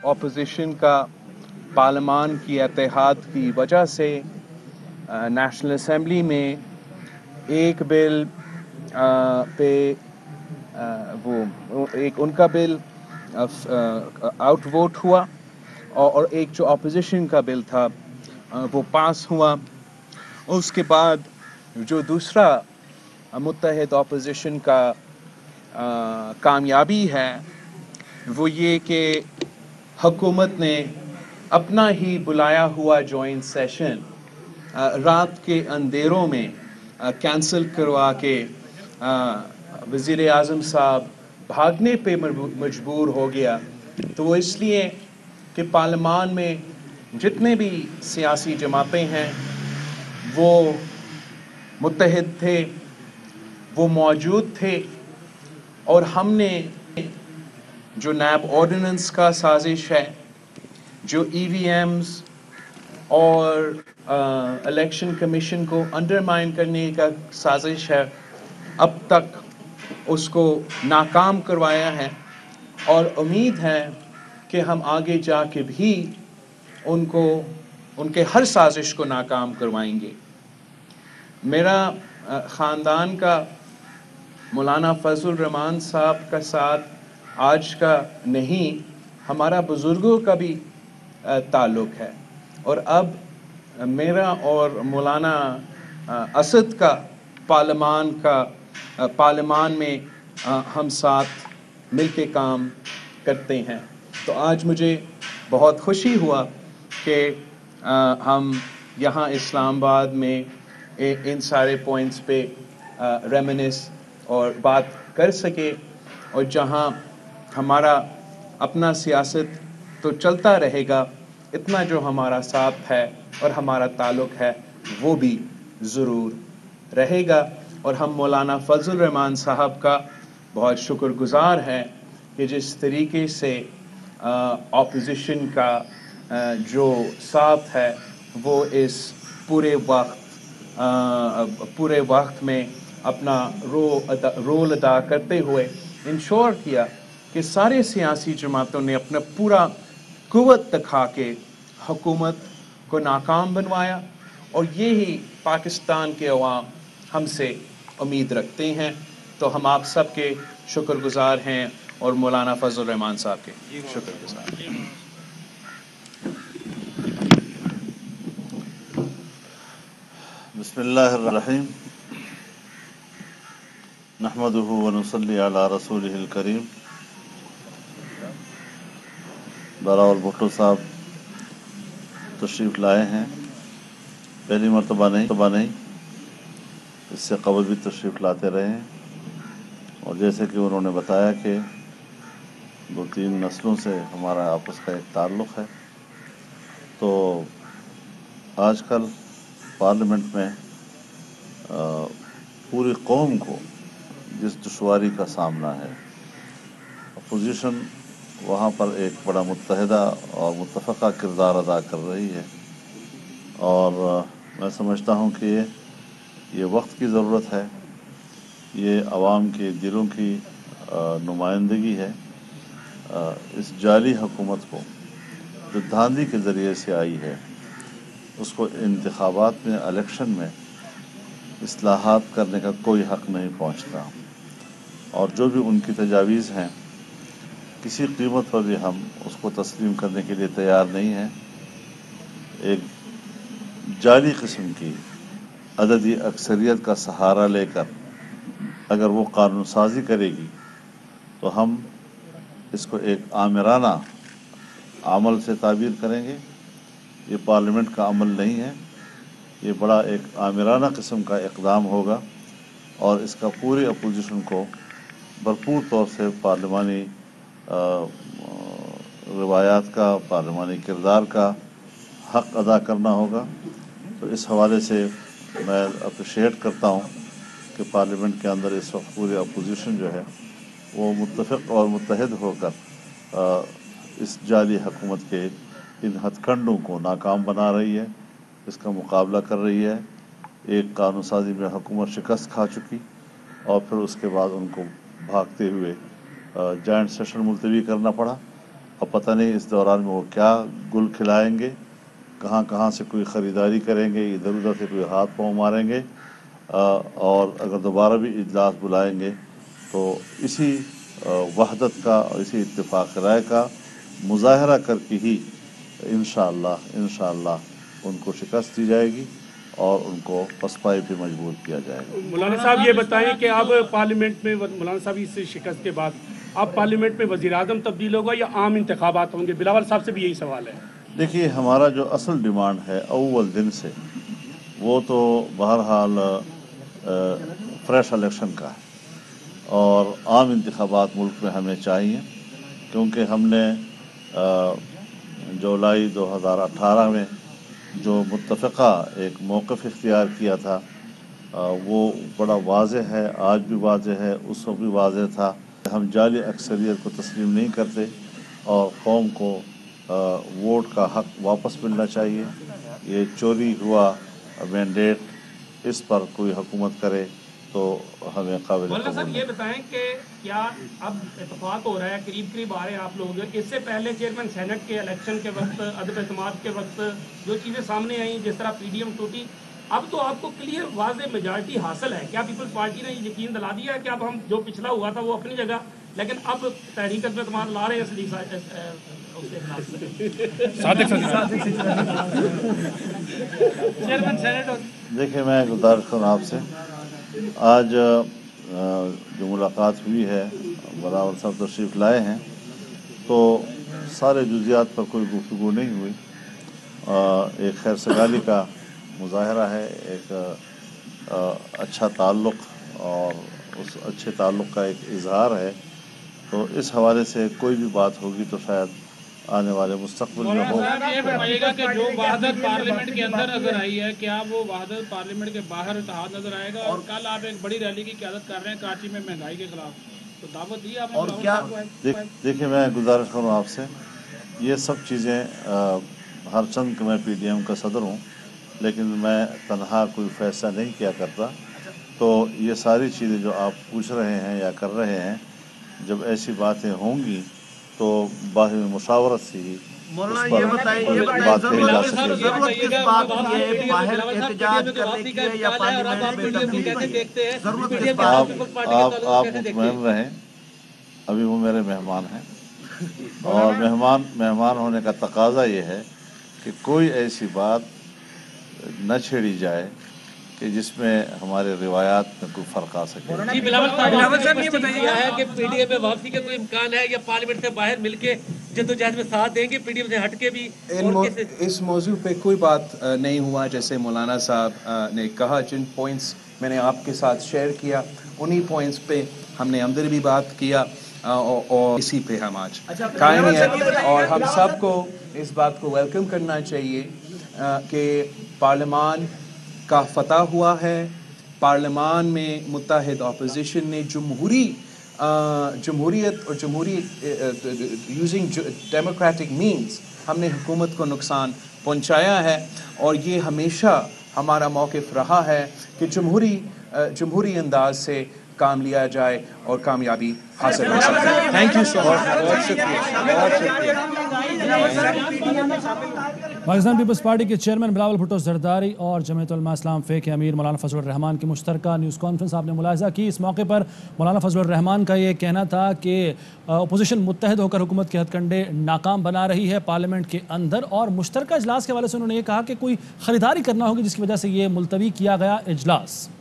Opposition का पार्लियामान की इत्तेहाद की वजह से नेशनल असेंबली में एक बिल पे वो एक उनका बिल आउट वोट हुआ और एक जो अपोजिशन का बिल था वो पास हुआ। और उसके बाद जो दूसरा मुत्तहिद अपोजिशन का कामयाबी है वो ये कि हुकूमत ने अपना ही बुलाया हुआ जॉइंट सेशन रात के अंधेरों में कैंसिल करवा के वज़ीर आज़म साहब भागने पे मजबूर हो गया। तो वो इसलिए कि पार्लियामान में जितने भी सियासी जमातें हैं वो मुत्तहिद थे, वो मौजूद थे, और हमने जो नैब ऑर्डिनेंस का साजिश है, जो EVMs और इलेक्शन कमीशन को अंडरमाइन करने का साजिश है, अब तक उसको नाकाम करवाया है। और उम्मीद है कि हम आगे जाके भी उनको उनके हर साजिश को नाकाम करवाएंगे। मेरा ख़ानदान का मौलाना फजल रहमान साहब का साथ आज का नहीं, हमारा बुज़ुर्गों का भी ताल्लुक़ है। और अब मेरा और मौलाना असद का पार्लियामान में हम साथ मिल के काम करते हैं। तो आज मुझे बहुत खुशी हुआ कि हम यहाँ इस्लामाबाद में इन सारे पॉइंट्स पे रेमिनिस और बात कर सके, और जहाँ हमारा अपना सियासत तो चलता रहेगा, इतना जो हमारा साथ है और हमारा ताल्लुक़ है वो भी ज़रूर रहेगा। और हम मौलाना फजल रहमान साहब का बहुत शुक्रगुज़ार हैं कि जिस तरीके से अपोजिशन का जो साथ है वो इस पूरे वक्त में अपना रोल अदा करते हुए इंश्योर किया कि सारे सियासी जमातों ने अपना पूरा कुव्वत दिखा के हुकूमत को नाकाम बनवाया। और यही पाकिस्तान के अवाम हमसे उम्मीद रखते हैं। तो हम आप सब के शुक्रगुज़ार हैं और मौलाना फजल रहमान साहब के शुक्रगुज़ार हैं। बिस्मिल्लाहिर्रहमानिर्रहीम नहमदुहु व नुसल्ली अला रसूलिहिल करीम। बराउल भुट्टो साहब तशरीफ़ लाए हैं, पहली मरतबा नहीं, इससे कबल भी तशरीफ़ लाते रहे हैं। और जैसे कि उन्होंने बताया कि 2-3 नस्लों से हमारा आपस का एक ताल्लुक़ है। तो आजकल पार्लियामेंट में पूरी कौम को जिस दुश्वारी का सामना है, अपोजिशन वहाँ पर एक बड़ा मुत्तहिदा और मुत्तफ़क़ा किरदार अदा कर रही है। और मैं समझता हूँ कि ये वक्त की ज़रूरत है, ये आवाम के दिलों की नुमाइंदगी है। इस जाली हुकूमत को जो धांधली के ज़रिए से आई है, उसको इंतखाबात में, इलेक्शन में इस्लाहात करने का कोई हक़ नहीं पहुँचता। और जो भी उनकी तजावीज़ हैं, किसी कीमत पर भी हम उसको तस्लीम करने के लिए तैयार नहीं हैं। एक जाली किस्म की अददी अक्सरियत का सहारा लेकर अगर वो कानून साज़ी करेगी तो हम इसको एक आमिराना अमल से ताबीर करेंगे। ये पार्लियामेंट का अमल नहीं है, ये बड़ा एक आमिराना किस्म का इक़दाम होगा और इसका पूरी अपोजिशन को भरपूर तौर से पार्लिमानी रवायात का, पार्लिमानी किरदार का हक़ अदा करना होगा। तो इस हवाले से मैं अप्रिशिएट करता हूँ कि पार्लियामेंट के अंदर इस वक्त पूरी अपोजिशन जो है वो मुत्तफ़िक़ और मुत्तहिद होकर इस जाली हुकूमत के इन हथकंडों को नाकाम बना रही है, इसका मुकाबला कर रही है। एक कानून साज़ी में हुकूमत शिकस्त खा चुकी और फिर उसके बाद उनको भागते हुए जॉइंट सेशन मुलतवी करना पड़ा اب پتہ نہیں اس دوران میں وہ کیا گل کھلائیں گے، کہاں کہاں سے کوئی خریداری کریں گے، ادھر ادھر سے کوئی ہاتھ پاؤں ماریں گے، اور اگر دوبارہ بھی اجلاس بلائیں گے تو اسی وحدت کا اور اسی اتفاق رائے کا مظاہرہ کر کے ہی انشاءاللہ ان کو شکست دی جائے گی اور ان کو پسپائی پہ مجبور کیا جائے گا۔ مولانا صاحب یہ بتائیں کہ اب پارلیمنٹ میں مولانا صاحب اس شکست کے بعد اب پارلیمنٹ میں وزیر اعظم تبدیل ہوگا یا عام انتخابات ہوں گے؟ بلاول صاحب سے بھی یہی سوال ہے۔ دیکھیے، ہمارا جو اصل ڈیمانڈ ہے اول دن سے وہ تو بہرحال فریش الیکشن کا ہے، اور عام انتخابات ملک میں ہمیں چاہیے، کیونکہ ہم نے جولائی 2018 میں جو متفقہ ایک موقف اختیار کیا تھا وہ بڑا واضح ہے، آج بھی واضح ہے، اس وقت بھی واضح تھا۔ ہم جعلی اکثریت کو تسلیم نہیں کرتے اور قوم کو ووٹ کا حق واپس ملنا چاہیے۔ یہ چوری ہوا مینڈیٹ، اس پر کوئی حکومت کرے تو ہمیں قابل مولانا قبول صاحب نہیں۔ یہ بتائیں کہ کیا اب اتفاق ہو رہا ہے، قریب آ رہے ہیں آپ لوگ، اس سے پہلے چیئرمین سینٹ کے الیکشن کے وقت، عدم اعتماد کے وقت جو چیزیں سامنے آئیں، جس طرح پی ڈی ایم ٹوٹی، اب تو آپ کو کلیئر واضح میجارٹی حاصل ہے، کیا پیپلز پارٹی نے یقین دلا دیا ہے کہ اب ہم جو پچھلا ہوا تھا وہ اپنی جگہ، لیکن اب تحریک عدم اعتماد لا رہے ہیں چیئرمین سینٹ؟ دیکھیں، میں گزارش کروں آپ سے، آج جو ملاقات ہوئی ہے، بلاول صاحب تشریف لائے ہیں، تو سارے جزیات پر کوئی گفتگو نہیں ہوئی، ایک خیر سگالی کا مظاہرہ ہے، ایک اچھا تعلق اور اس اچھے تعلق کا ایک اظہار ہے، تو اس حوالے سے کوئی بھی بات ہوگی تو شاید آنے والے مستقبل میں ہو۔ یہ بتائیے گا کہ جو وحدت پارلیمنٹ کے اندر نظر آئی ہے، کیا وہ وحدت پارلیمنٹ کے باہر اتحاد نظر آئے گا؟ اور کل آپ ایک بڑی ریلی کی قیادت کر رہے ہیں کراچی میں مہنگائی کے خلاف، تو دعوت دی آپ نے؟ اور کیا دیکھیں، میں گزارش کروں آپ سے، یہ سب چیزیں ہر چند کہ میں پی ڈی ایم کا صدر ہوں، لیکن میں تنہا کوئی فیصلہ نہیں کیا کرتا، تو یہ ساری چیزیں جو آپ پوچھ رہے ہیں یا کر رہے ہیں، جب ایسی باتیں ہوں گی تو باہمی مشاورت سے ہی مولانا یہ بتائیے بات کہی جا ضرورت کس بات کی ہے؟ باہر احتجاج کرنے کی ہے یا پارلیمنٹ میں تبدیلی کی ہے؟ ضرورت کس بات کی ہے؟ آپ مطمئن رہیں، ابھی وہ میرے مہمان ہیں، اور مہمان ہونے کا تقاضا یہ ہے کہ کوئی ایسی بات نہ چھیڑی جائے کہ جس میں ہمارے روایات میں کوئی فرق آ سکے۔ جی، بلاول صاحب نے بتایا ہے کہ پی ڈی ایم میں واپسی کا کوئی امکان ہے یا پارلیمنٹ سے باہر مل کے جدوجہد میں ساتھ دیں گے، پی ڈی ایم سے ہٹ کے بھی؟ اس موضوع پہ کوئی بات نہیں ہوا، جیسے مولانا صاحب نے کہا، جن پوائنٹس میں نے آپ کے ساتھ شیئر کیا انہی پوائنٹس پہ ہم نے اندر بھی بات کیا، اور اسی پہ ہم آج قائم ہیں، اور ہم سب کو اس بات کو ویلکم کرنا چاہیے کہ پارلیمان کا فتح ہوا ہے، پارلیمان میں متحد اپوزیشن نے جمہوریت اور یوزنگ ڈیموکریٹک مینز ہم نے حکومت کو نقصان پہنچایا ہے، اور یہ ہمیشہ ہمارا موقف رہا ہے کہ جمہوری انداز سے کام لیا جائے اور کامیابی حاصل ہو سکے۔ تھینک یو سو مچ، بہت شکریہ۔ پاکستان پیپلز پارٹی کے چیئرمین بلاول بھٹو زرداری اور جمعیت علماء اسلام فے کے امیر مولانا فضل الرحمان کی مشترکہ نیوز کانفرنس آپ نے ملاحظہ کی۔ اس موقع پر مولانا فضل الرحمان کا یہ کہنا تھا کہ اپوزیشن متحد ہو کر حکومت کے ہتھ کنڈے ناکام بنا رہی ہے پارلیمنٹ کے اندر، اور مشترکہ اجلاس کے حوالے سے انہوں نے یہ کہا کہ کوئی خریداری کرنا ہوگی جس کی وجہ سے یہ ملتوی کیا گیا اجلاس۔